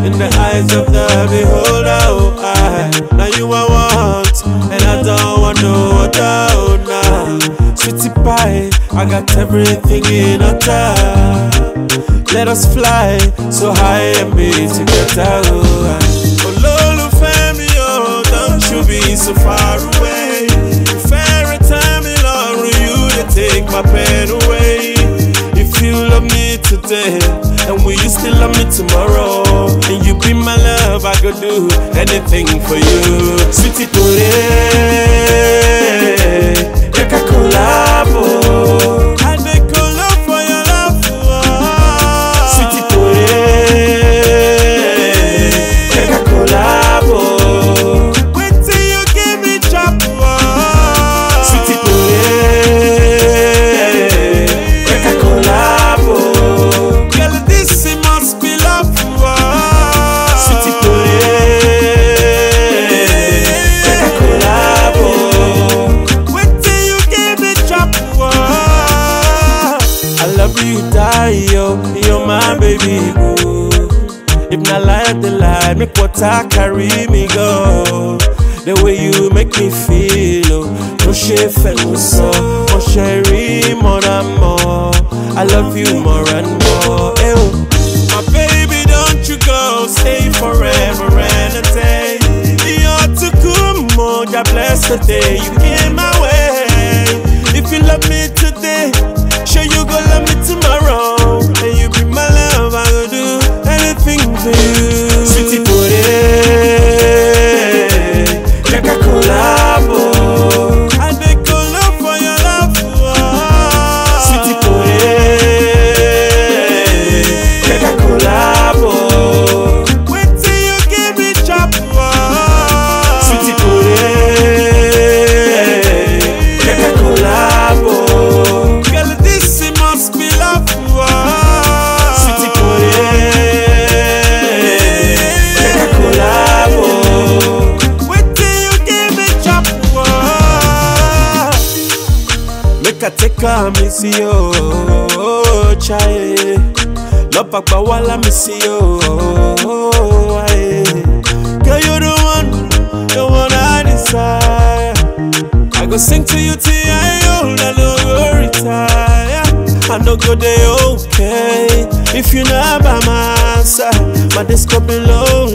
in the eyes of the beholder. Oh, now you I want, and I don't want no other. Oh, nah, sweetie pie, I got everything in a time. Let us fly so high and be together. Oh, Lolo family, oh, don't you be so far away. If every time you love you, they take my pain away. If you love me today, and will you still love me tomorrow? And you be my love, I could do anything for you. Sweetie Tore, take a collabo. I make a love for your love. Sweetie Tore, take a collabo. Wait till you give me chop. Sweetie Tore, take a collabo. Girl, this must be love. Sweetie Tore, take a collabo. Wait till you give me chop. I love you, die, yo. You're my baby, go. If not lie, the lie, make water carry me, go. The way you make me feel, oh, no chef and no so, oh, sherry, more and more. I love you more and more. Ew. My baby, don't you go, stay forever and a day. You're too cool, more, God bless the day you came my way. If you love me today, sure you go love me tomorrow. And you be my love, I will do anything for you. Sweetie Tore, take a collabo. I make a love for your love. Sweetie Tore, take a collabo. Wait till you give me chop. Sweetie Tore, take a collabo. Girl, this must be love. Sweetie Tore, take a collabo. Wait till you give me chop. Make a take a miss you, chai. Love wala miss you, girl, you the one I desire. I go sing to you till I old, I know you retire. I know go day okay if you not by my side. My days could be lonely.